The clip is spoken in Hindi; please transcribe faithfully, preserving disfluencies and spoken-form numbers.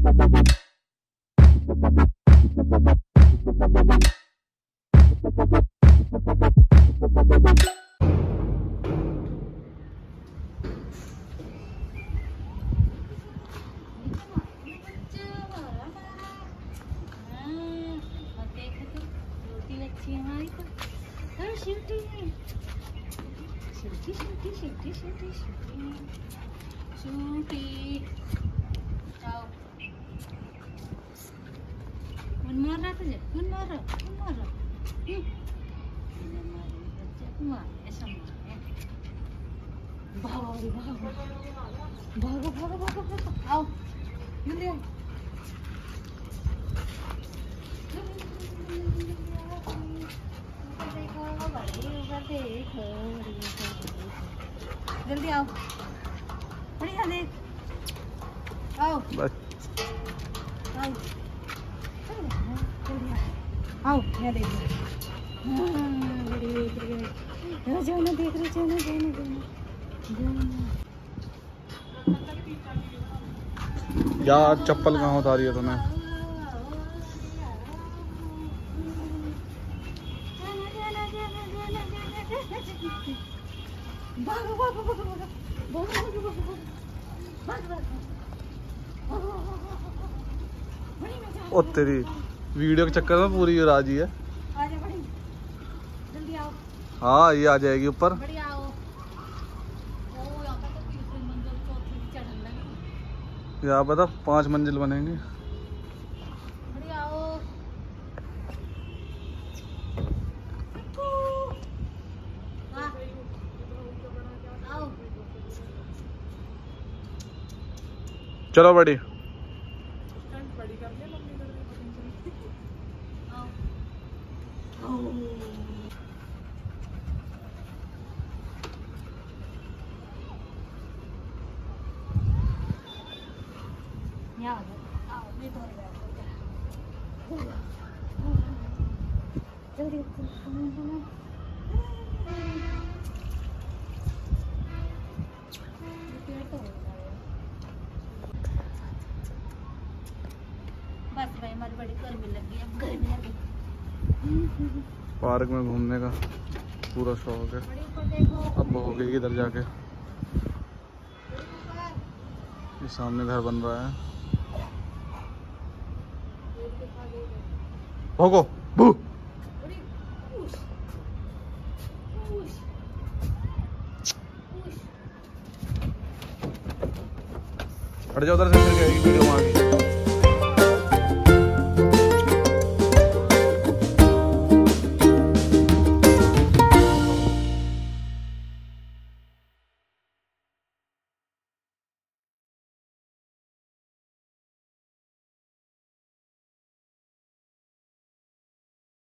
मार रहा तुझे, कौन मार रहा, कौन मार रहा, मार ऐसा मार, भागो भागो भागो भागो भागो भागो, आओ जल्दी आओ, देखो बड़ी ऊपर देखो, जल्दी आओ, बड़ी जल्दी, आओ, आओ आओ मैं देख रही हूँ, बड़ी देख रही है, जो ना देख रही, जो ना जो ना जो ना यार चप्पल कहाँ उतारी है तूने? भागो भागो भागो भागो भागो भागो ओ तेरी वीडियो के चक्कर में पूरी राजी है। आजा बड़ी जल्दी आओ। हाँ ये आ जाएगी ऊपर। बड़ी आओ। ओ यहाँ पर तो तीसरी मंजिल चौथी भी चढ़ने लगी। यहाँ पर तो पांच मंजिल बनेंगे। बड़ी आओ। आओ। चलो बड़ी। जल्दी बस भाई हमारी बड़ी गर्मी लगी है, गर्मी लगी। पार्क में घूमने का पूरा शौक है। अब हो गई इधर जाके। ये सामने घर बन रहा है। भोगो भू हट जाओ उधर से, फिर वीडियो में आ गई।